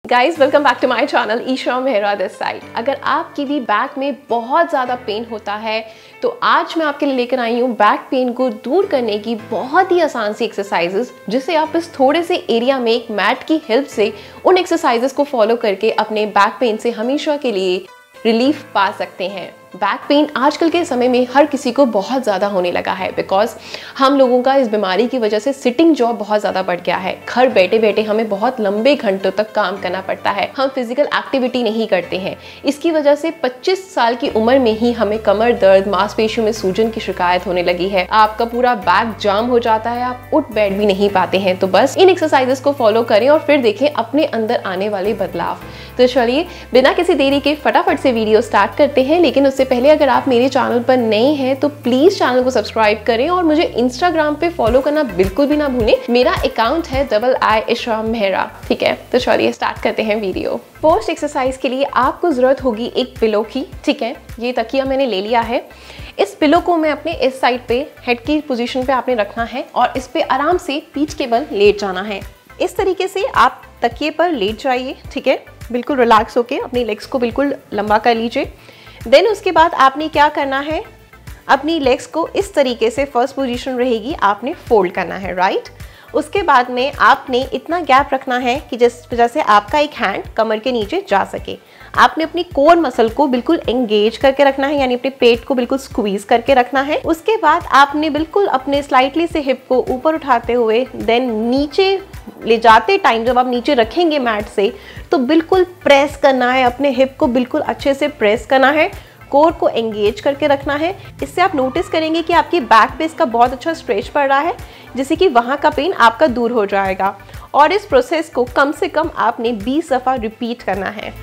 Guys welcome back to my channel Isha Mehra this side. अगर आपकी भी बैक में बहुत ज़्यादा पेन होता है तो आज मैं आपके लिए लेकर आई हूँ बैक पेन को दूर करने की बहुत ही आसान सी एक्सरसाइजेस, जिसे आप इस थोड़े से एरिया में एक मैट की हेल्प से उन एक्सरसाइजेस को फॉलो करके अपने बैक पेन से हमेशा के लिए रिलीफ पा सकते हैं। बैक पेन आजकल के समय में हर किसी को बहुत ज़्यादा होने लगा है बिकॉज हम लोगों का इस बीमारी की वजह से सिटिंग जॉब बहुत ज़्यादा बढ़ गया है। घर बैठे बैठे हमें बहुत लंबे घंटों तक काम करना पड़ता है, हम फिजिकल एक्टिविटी नहीं करते हैं। इसकी वजह से 25 साल की उम्र में ही हमें कमर दर्द, मांसपेशियों में सूजन की शिकायत होने लगी है। आपका पूरा बैक जाम हो जाता है, आप उठ बैठ भी नहीं पाते हैं। तो बस इन एक्सरसाइजेस को फॉलो करें और फिर देखें अपने अंदर आने वाले बदलाव। तो चलिए बिना किसी देरी के फटाफट से वीडियो स्टार्ट करते हैं। लेकिन उससे पहले अगर आप मेरे चैनल पर नए हैं तो प्लीज चैनल को सब्सक्राइब करें और मुझे इंस्टाग्राम पे फॉलो करना बिल्कुल भी ना भूलें। मेरा अकाउंट है @ISHA मेहरा। ठीक है, तो चलिए स्टार्ट करते हैं वीडियो। फर्स्ट एक्सरसाइज के लिए आपको जरूरत होगी एक पिलो की। ठीक है, ये तकिया मैंने ले लिया है। इस पिलो को मैं अपने इस साइड पे हेड की पोजीशन पे आपने रखना है और इस पे आराम से पीठ के बल लेट जाना है। इस तरीके से आप तकिए पर लेट जाइए। ठीक है, बिल्कुल रिलैक्स होके अपनी लेग्स को बिल्कुल लंबा कर लीजिए। देन उसके बाद आपने क्या करना है, अपनी लेग्स को इस तरीके से फर्स्ट पोजीशन रहेगी आपने फोल्ड करना है, राइट। उसके बाद में आपने इतना गैप रखना है कि जिस वजह से आपका एक हैंड कमर के नीचे जा सके। आपने अपनी कोर मसल को बिल्कुल एंगेज करके रखना है, यानी अपने पेट को बिल्कुल स्क्वीज करके रखना है। उसके बाद आपने बिल्कुल अपने स्लाइटली से हिप को ऊपर उठाते हुए देन नीचे ले जाते टाइम जब आप नीचे रखेंगे मैट से तो बिल्कुल प्रेस करना है, अपने हिप को बिल्कुल अच्छे से प्रेस करना है, कोर को एंगेज करके रखना है। इससे आप नोटिस करेंगे कि आपकी बैक पे इसका बहुत अच्छा स्ट्रेच पड़ रहा है, जिससे कि वहाँ का पेन आपका दूर हो जाएगा। और इस प्रोसेस को कम से कम आपने 20 दफ़ा रिपीट करना है।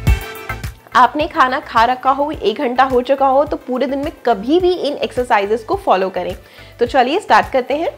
आपने खाना खा रखा हो, 1 घंटा हो चुका हो, तो पूरे दिन में कभी भी इन एक्सरसाइजेस को फॉलो करें। तो चलिए स्टार्ट करते हैं।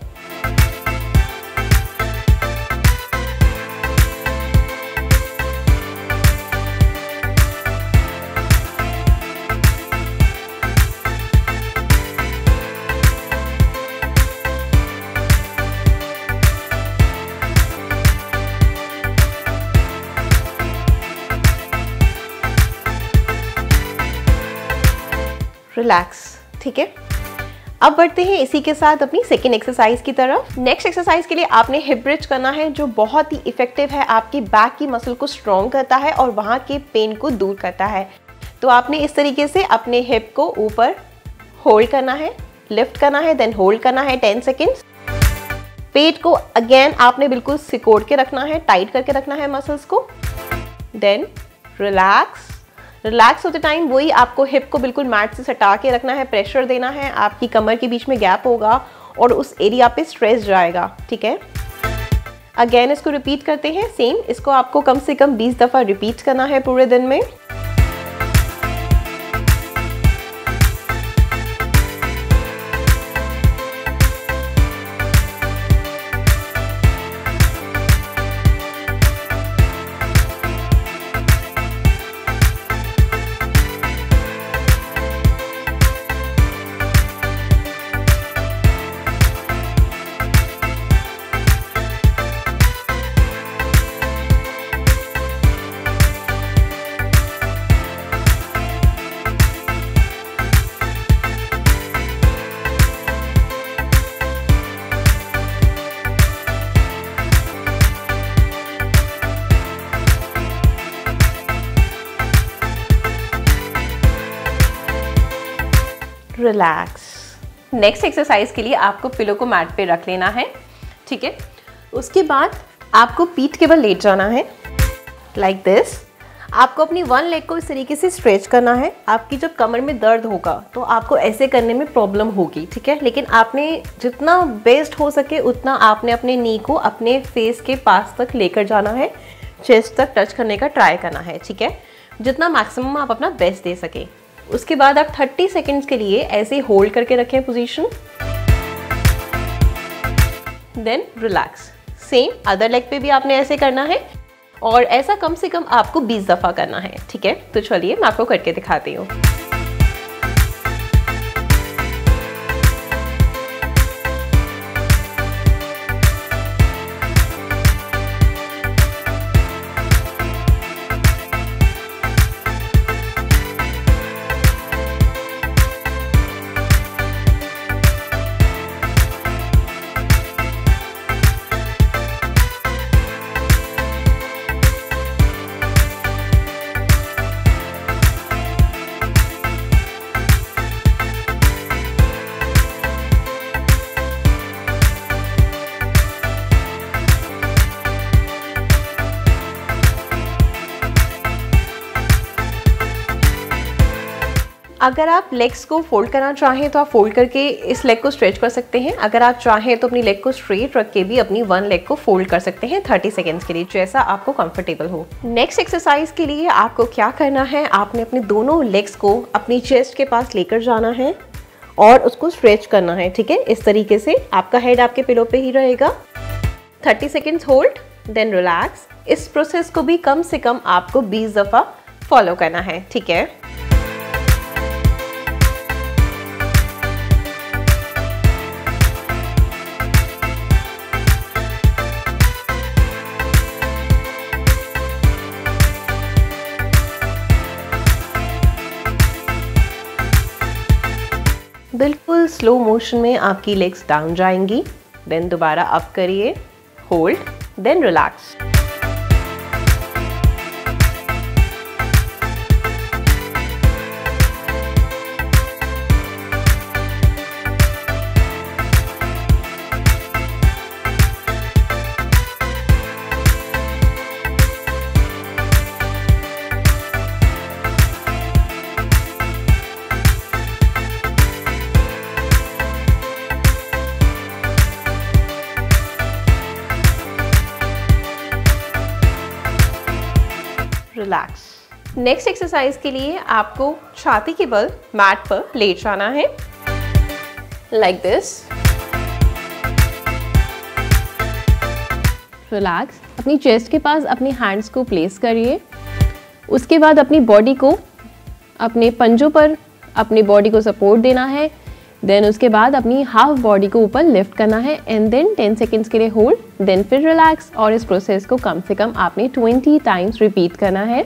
रिलैक्स। ठीक है, अब बढ़ते हैं इसी के साथ अपनी सेकेंड एक्सरसाइज की तरफ। नेक्स्ट एक्सरसाइज के लिए आपने हिप ब्रिज करना है, जो बहुत ही इफेक्टिव है, आपकी बैक की मसल को स्ट्रॉन्ग करता है और वहाँ के पेन को दूर करता है। तो आपने इस तरीके से अपने हिप को ऊपर होल्ड करना है, लिफ्ट करना है, देन होल्ड करना है 10 सेकेंड्स। पेट को अगेन आपने बिल्कुल सिकोड़ के रखना है, टाइट करके रखना है मसल्स को। Then relax. रिलैक्स होते टाइम वही आपको हिप को बिल्कुल मैट से सटा के रखना है, प्रेशर देना है, आपकी कमर के बीच में गैप होगा और उस एरिया पे स्ट्रेस जाएगा। ठीक है, अगेन इसको रिपीट करते हैं सेम। इसको आपको कम से कम 20 दफ़ा रिपीट करना है पूरे दिन में। रिलैक्स। नेक्स्ट एक्सरसाइज के लिए आपको पिलो को मैट पे रख लेना है। ठीक है, उसके बाद आपको पीठ के बल लेट जाना है लाइक दिस। आपको अपनी वन लेग को इस तरीके से स्ट्रेच करना है। आपकी जब कमर में दर्द होगा तो आपको ऐसे करने में प्रॉब्लम होगी। ठीक है, लेकिन आपने जितना बेस्ट हो सके उतना आपने अपने नी को अपने फेस के पास तक लेकर जाना है, चेस्ट तक टच करने का ट्राई करना है। ठीक है, जितना मैक्सिमम आप अपना बेस्ट दे सके। उसके बाद आप 30 सेकेंड्स के लिए ऐसे होल्ड करके रखें position, then relax. Same other leg पे भी आपने ऐसे करना है और ऐसा कम से कम आपको 20 दफ़ा करना है। ठीक है, तो चलिए मैं आपको करके दिखाती हूँ। अगर आप लेग्स को फोल्ड करना चाहें तो आप फोल्ड करके इस लेग को स्ट्रेच कर सकते हैं। अगर आप चाहें तो अपनी लेग को स्ट्रेट रख के भी अपनी वन लेग को फोल्ड कर सकते हैं 30 सेकेंड्स के लिए, जैसा आपको कंफर्टेबल हो। नेक्स्ट एक्सरसाइज के लिए आपको क्या करना है, आपने अपने दोनों लेग्स को अपनी चेस्ट के पास लेकर जाना है और उसको स्ट्रेच करना है। ठीक है, इस तरीके से आपका हेड आपके पिलो पे ही रहेगा। 30 सेकेंड्स होल्ड, देन रिलैक्स। इस प्रोसेस को भी कम से कम आपको 20 दफ़ा फॉलो करना है। ठीक है, बिल्कुल स्लो मोशन में आपकी लेग्स डाउन जाएंगी। देन दोबारा अप करिए, hold, then relax. Relax. Next exercise के लिए आपको छाती के बल मैट पर लेट जाना है, लाइक दिस। रिलैक्स। अपनी चेस्ट के पास अपनी हैंड्स को प्लेस करिए। उसके बाद अपनी बॉडी को अपने पंजों पर अपनी बॉडी को सपोर्ट देना है। देन उसके बाद अपनी हाफ बॉडी को ऊपर लिफ्ट करना है एंड देन 10 सेकेंड्स के लिए होल्ड, देन फिर रिलैक्स। और इस प्रोसेस को कम से कम आपने 20 टाइम्स रिपीट करना है।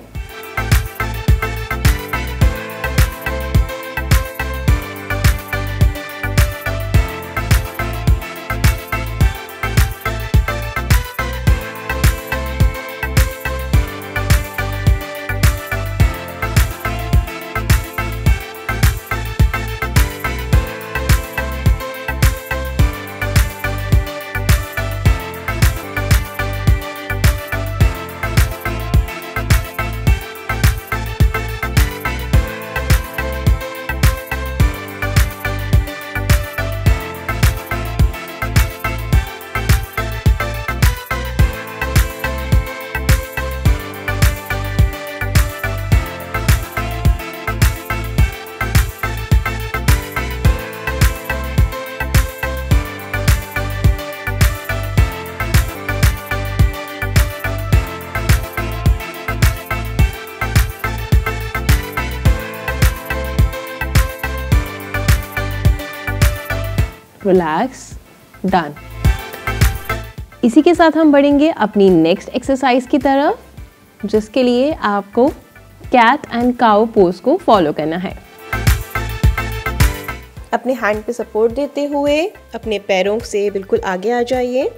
Relax, done. इसी के साथ हम बढ़ेंगे अपनी नेक्स्ट एक्सरसाइज की तरफ, जिसके लिए आपको कैट एंड काउ पोज को फॉलो करना है। अपने हैंड पे सपोर्ट देते हुए अपने पैरों से बिल्कुल आगे आ जाइए।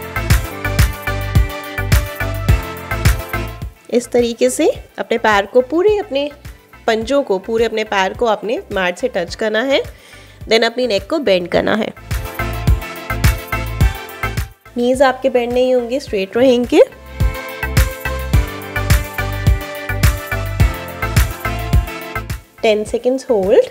इस तरीके से अपने पैर को पूरे अपने पंजों को पूरे अपने पैर को अपने मैट से टच करना है। देन अपनी नेक को बेंड करना है। नीज आपके बेंड नहीं होंगे, स्ट्रेट रहेंगे। Ten seconds hold,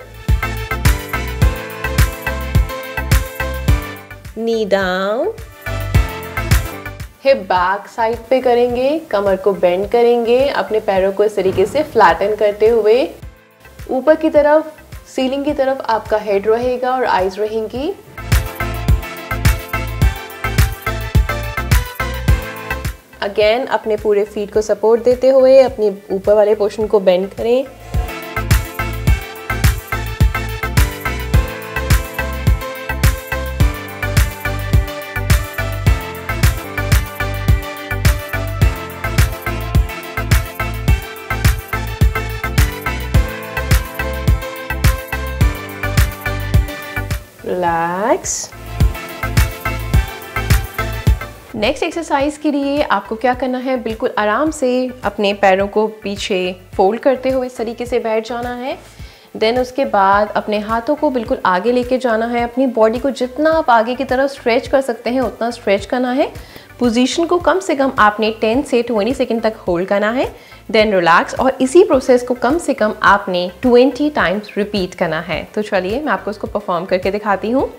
knee down, hip back side पे करेंगे, कमर को बेंड करेंगे, अपने पैरों को इस तरीके से फ्लैटन करते हुए ऊपर की तरफ सीलिंग की तरफ आपका हेड रहेगा और आईज रहेंगी। अगेन अपने पूरे फीट को सपोर्ट देते हुए अपनी ऊपर वाले पोर्शन को बेंड करें। रिलैक्स। नेक्स्ट एक्सरसाइज के लिए आपको क्या करना है, बिल्कुल आराम से अपने पैरों को पीछे फोल्ड करते हुए इस तरीके से बैठ जाना है। देन उसके बाद अपने हाथों को बिल्कुल आगे लेके जाना है। अपनी बॉडी को जितना आप आगे की तरफ स्ट्रेच कर सकते हैं उतना स्ट्रेच करना है। पोजीशन को कम से कम आपने 10 से 20 सेकंड तक होल्ड करना है, देन रिलैक्स, और इसी प्रोसेस को कम से कम आपने 20 टाइम्स रिपीट करना है। तो चलिए मैं आपको इसको परफॉर्म करके दिखाती हूँ।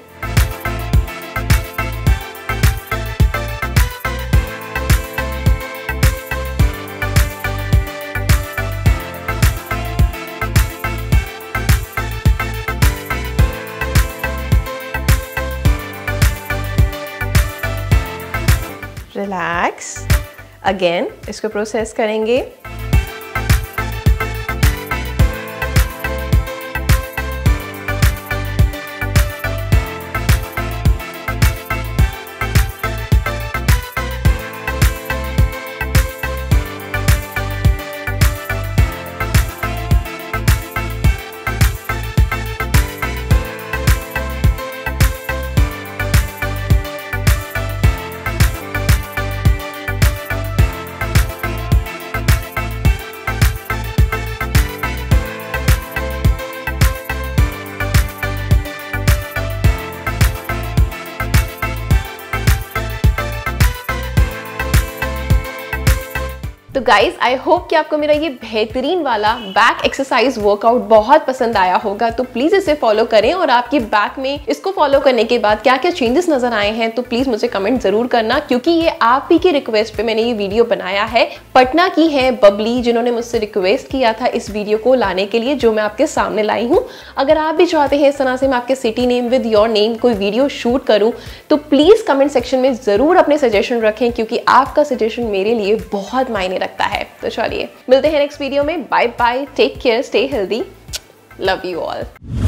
रिलैक्स, अगेन इसको प्रोसेस करेंगे। तो गाइज आई होप कि आपको मेरा ये बेहतरीन वाला बैक एक्सरसाइज वर्कआउट बहुत पसंद आया होगा। तो प्लीज इसे फॉलो करें, और आपकी बैक में इसको फॉलो करने के बाद क्या क्या चेंजेस नजर आए हैं तो प्लीज मुझे कमेंट जरूर करना, क्योंकि ये आप ही की रिक्वेस्ट पे मैंने ये वीडियो बनाया है। पटना की है बबली, जिन्होंने मुझसे रिक्वेस्ट किया था इस वीडियो को लाने के लिए, जो मैं आपके सामने लाई हूँ। अगर आप भी चाहते हैं इस तरह से मैं आपके city name with your name कोई वीडियो शूट करूँ तो प्लीज कमेंट सेक्शन में जरूर अपने सजेशन रखें, क्योंकि आपका सजेशन मेरे लिए बहुत मायने रखता है। तो चलिए मिलते हैं नेक्स्ट वीडियो में। Bye bye, take care, stay healthy, love you all.